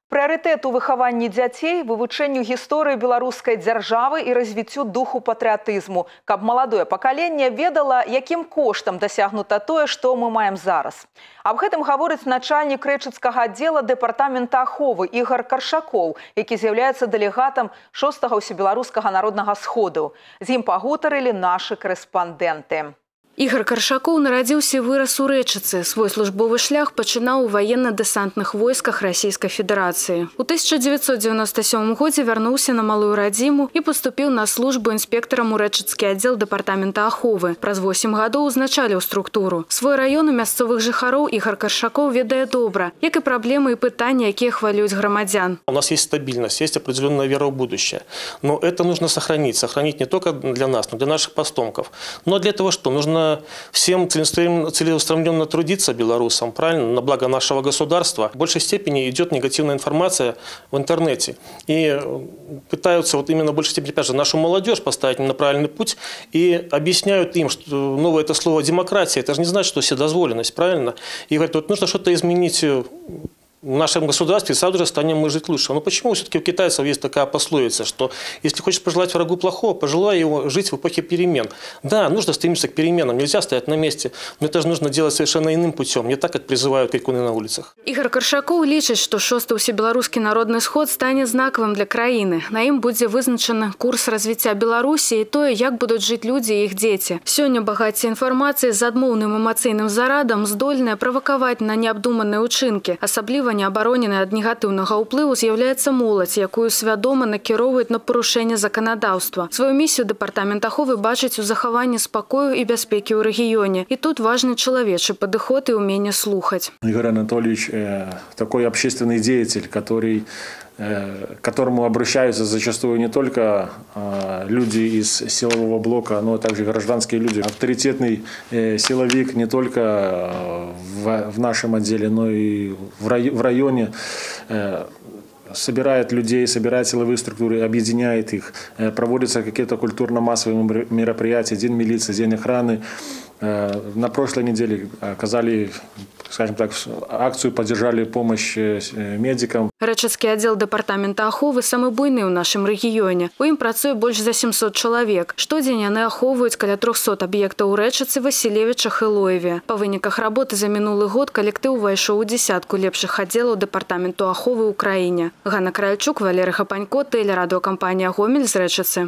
Прыярытэт у выхаванні дзяцей, вывучэнню гісторыі беларускай дзяржавы і развіццю духу патрыятызму, каб маладое пакаленне ведала, якім коштам дасягнута тое, што мы маем зараз. Аб гэтым гаворыць начальнік рэчыцкага аддзела дэпартамента аховы Ігар Каршакоў, які з'яўляецца дэлегатам 6-го ўсебеларускага народнага сходу. З ім пагутарылі нашы корэспандэнты. Ігар Каршакоў нарадзіўся і вырас у Рэчыцы. Свой службовы шлях пачынаў у ваенна-дэсантных войсках Расійскай Федэрацыі. У 1997 годзе вярнуўся на малую радзіму і паступіў на службу інспектарам у Рэчыцкі аддзел дэпартамента аховы. Праз 8 гадоў узначаліў структуру. Свой раён у мясцовых жыхароў Ігар Каршакоў ведае добра, як і праблемы і пытанні, якія хвалююць грамадзян. У нас есть стабильность, есть определенная вера в будущее. Но это нужно сохранить. Сохранить не только для нас, но для наших потомков. Но для этого что? Нужно всем целеустремленно трудиться белорусам, правильно, на благо нашего государства. В большей степени идет негативная информация в интернете. И пытаются вот именно в большей степени, опять же, нашу молодежь поставить на правильный путь и объясняют им, что новое это слово демократия, это же не значит, что вседозволенность, правильно? И говорят, вот нужно что-то изменить в нашем государстве, сразу же станем мы жить лучше. Но почему все-таки у китайцев есть такая пословица, что если хочешь пожелать врагу плохого, пожелай его жить в эпохе перемен. Да, нужно стремиться к переменам, нельзя стоять на месте, но это же нужно делать совершенно иным путем, не так, как призывают крикуны на улицах. Ігар Каршакоў лічыць, што 6-й усебеларускі народны сход стане знакавым для краіны. На ім будзе вызначаны курс развіцця Беларусі і тое, як будуць жыць людзі і іх дзеці. Сёння багацце інфармацыі з адмоўным эмацыйным зарадам здольная правакаваць на неабдуманыя ўчынкі, асабліва неабароненая ад негатыўнага ўплыву з'яўляецца моладзь, якую свядома накіроўваюць на парушэнне заканадаўства. Сваю місію дэпартамент аховы бачыць у захаванні спакою і бяспекі ў рэгіёне. І тут важны чалавечы падыход і ўменне слухаць. Игорь Анатольевич такой общественный деятель, к которому обращаются зачастую не только люди из силового блока, но также гражданские люди. Авторитетный силовик не только в нашем отделе, но и в районе. Собирает людей, собирает силовые структуры, объединяет их. Проводятся какие-то культурно-массовые мероприятия, День милиции, День охраны. На прошлой неделе оказали, скажем так, акцию, поддержали помощь медикам. Рэчыцкі аддзел дэпартамента аховы самы буйны ў нашым рэгіёне. У ім працуе больш за 700 чалавек. Штодзень яны ахоўваюць каля 300 аб'ектаў у Рэчыцы, Васілевічах і Лоеве. Па выніках работы за мінулы год калектыў увайшоў у дзясятку лепшых аддзелаў дэпартаменту аховы ў краіне. Ганна Кральчук, Валерый Хапанько, тэлерадыёкампанія «Гомель» з Рэчыцы.